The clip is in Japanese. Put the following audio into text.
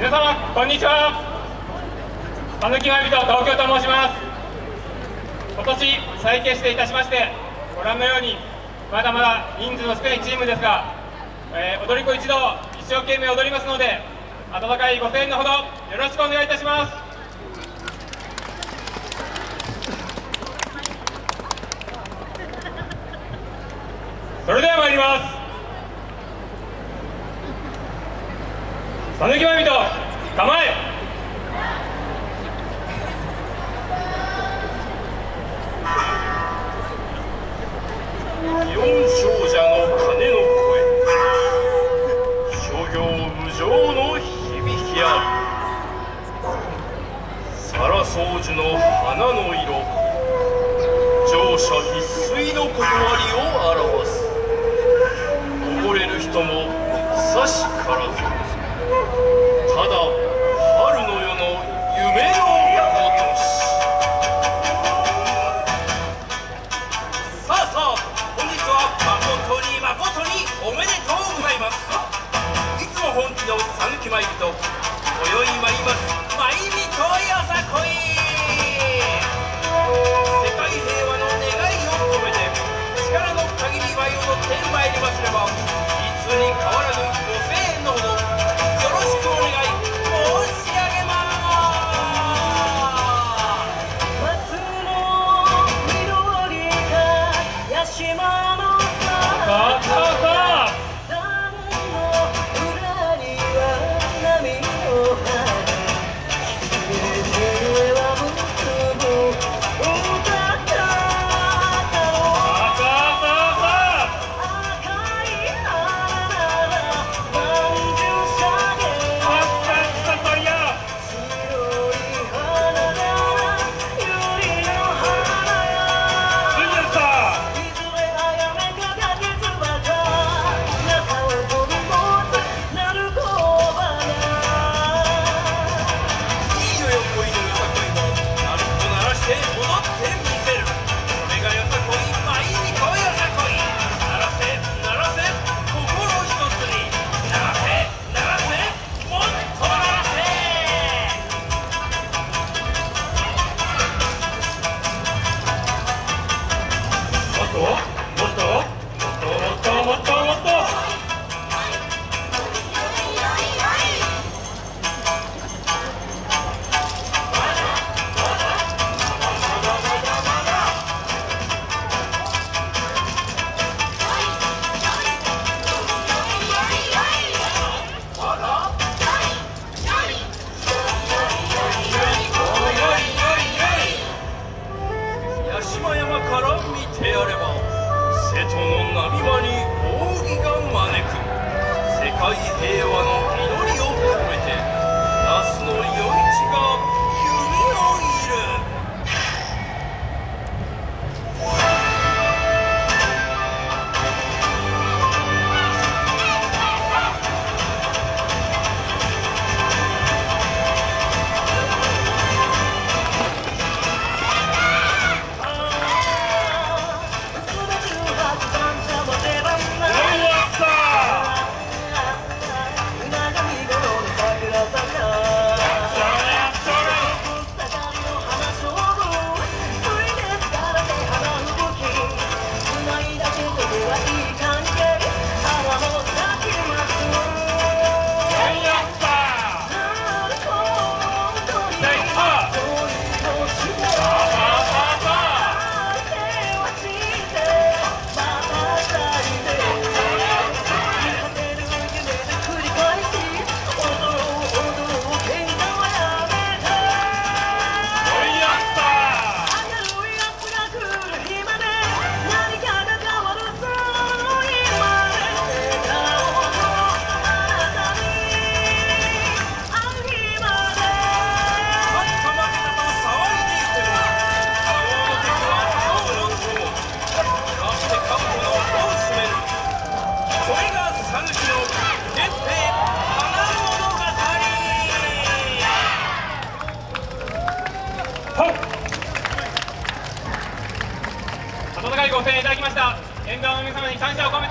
皆様こんにちは。たぬきまびと東京と申します。今年再結成いたしまして、ご覧のようにまだまだ人数の少ないチームですが、踊り子一同一生懸命踊りますので、温かいご声援のほどよろしくお願いいたします。それでは参ります。たぬきまびと構え。 祇園精舎の鐘の声、諸行無常の響きあり、皿掃除の花の色、乗車必須の断りを表す。溺れる人もさしからず、ただ春の夜の夢のごとし。さあさあ、本日は誠に誠におめでとうございます。いつも本気のさぬき参りと今宵参ります参りとよさこい。世界平和の願いを込めて力の限り舞い踊ってまいりますれば、いつに変わらぬご声援のほどよろしくお願い申し上げます。 松の緑が屋島のさあさあさあ、 段の裏には波の花、決め手は結ぶ歌だったの。 さあさあさあ、 赤い花なら万十射げ、 さっさっさとや。 白い花なら百合の花や。 すぐさ。 いずれあやめかかけつばが中を取り持つなる小花。 いいよよ恋のよさこいも鳴子鳴らして踊ってみせる。それがよさこい参りとよさこい。鳴らせ鳴らせ心一つに、鳴らせ鳴らせもっと鳴らせ。 もっともっともっともっともっともっと。 八島山から見てやれば、瀬戸の波間に扇が招く。世界平和の祈りを込めて那須の夜市が弓を射る。 温かいご声援いただきました沿道の皆様に感謝を込め